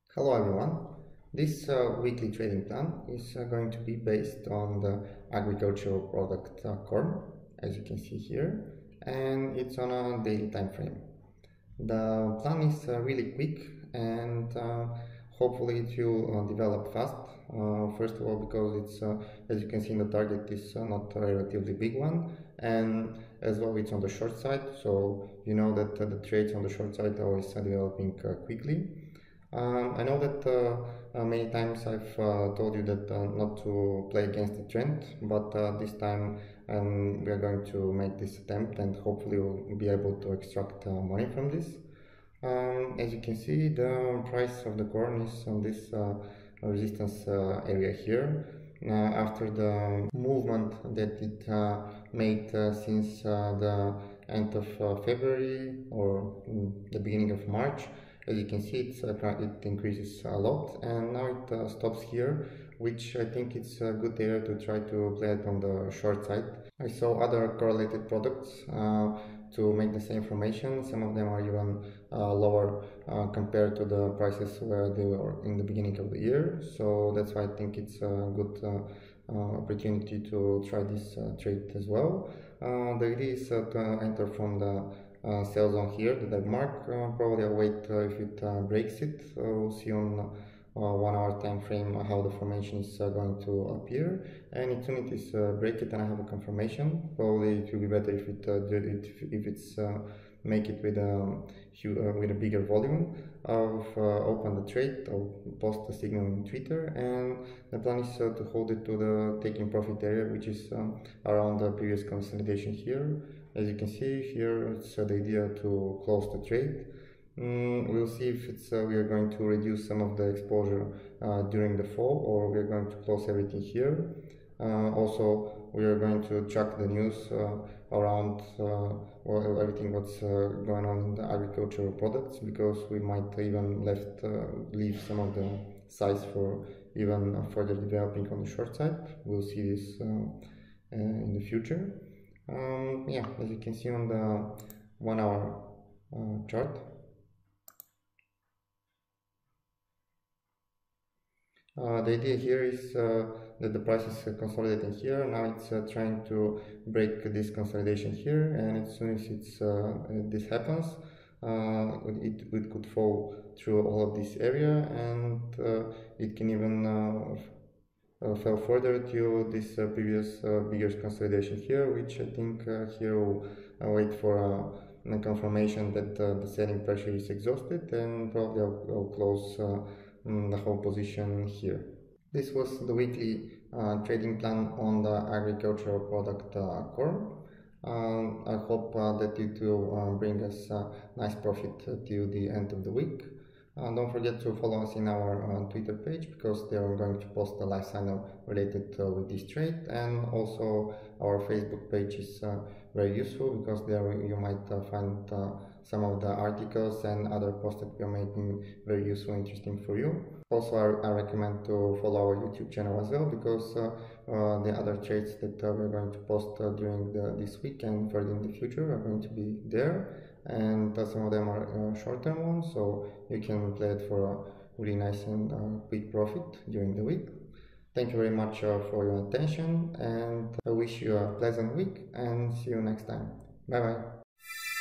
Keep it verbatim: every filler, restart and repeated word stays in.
Hello everyone. This uh, weekly trading plan is uh, going to be based on the agricultural product uh, corn, as you can see here, and it's on a daily time frame. The plan is uh, really quick and uh, hopefully it will uh, develop fast. Uh, first of all, because it's, uh, as you can see in the target, is uh, not a relatively big one, and as well it's on the short side, so you know that uh, the trades on the short side are always uh, developing uh, quickly. Um, I know that uh, uh, many times I've uh, told you that uh, not to play against the trend, but uh, this time um, we are going to make this attempt and hopefully we'll be able to extract uh, money from this. Um, as you can see, the price of the corn is on this uh, resistance uh, area here. Uh, after the movement that it uh, made uh, since uh, the end of uh, February or mm, the beginning of March, as you can see, it's, uh, it increases a lot, and now it uh, stops here, which I think it's a good area to try to play it on the short side. I saw other correlated products uh, to make the same formation. Some of them are even uh, lower uh, compared to the prices where they were in the beginning of the year, so that's why I think it's a good uh, uh, opportunity to try this uh, trade as well. Uh, the idea is uh, to enter from the Uh, sell zone here that I've marked. Uh, probably I'll wait uh, if it uh, breaks it. Uh, we'll see on uh, one hour time frame how the formation is uh, going to appear, and as soon as it is uh, break it and I have a confirmation, probably it will be better if it, uh, it if it's uh, make it with a uh, with a bigger volume. I'll uh, open the trade, I'll post a signal on Twitter, and the plan is uh, to hold it to the taking profit area, which is um, around the previous consolidation here. As you can see here, it's uh, the idea to close the trade. Mm, we'll see if it's uh, we are going to reduce some of the exposure uh, during the fall, or we are going to close everything here. Uh, also, we are going to track the news uh, around uh, well, everything what's uh, going on in the agricultural products, because we might even left uh, leave some of the size for even further developing on the short side. We'll see this uh, uh, in the future. Um, yeah, as you can see on the one hour uh, chart, uh, the idea here is uh, that the price is uh, consolidating here. Now it's uh, trying to break this consolidation here, and as soon as it's uh, this happens, uh, it, it could fall through all of this area, and uh, it can even uh, Uh, fell further to this uh, previous uh, bigger consolidation here, which I think uh, here will uh, wait for uh, a confirmation that uh, the selling pressure is exhausted, and probably I'll, I'll close uh, the whole position here. This was the weekly uh, trading plan on the agricultural product uh, corn. Um, I hope uh, that it will uh, bring us a nice profit uh, till the end of the week. Uh, don't forget to follow us in our uh, Twitter page, because they are going to post a live signal related uh, with this trade, and also our Facebook page is uh, very useful, because there you might uh, find uh, some of the articles and other posts that we are making very useful and interesting for you. Also, I, I recommend to follow our YouTube channel as well, because uh, uh, the other trades that uh, we're going to post uh, during the, this week and further in the future are going to be there, and uh, some of them are uh, short-term ones, so you can play it for a really nice and uh, quick profit during the week. Thank you very much uh, for your attention, and I wish you a pleasant week, and see you next time. Bye bye.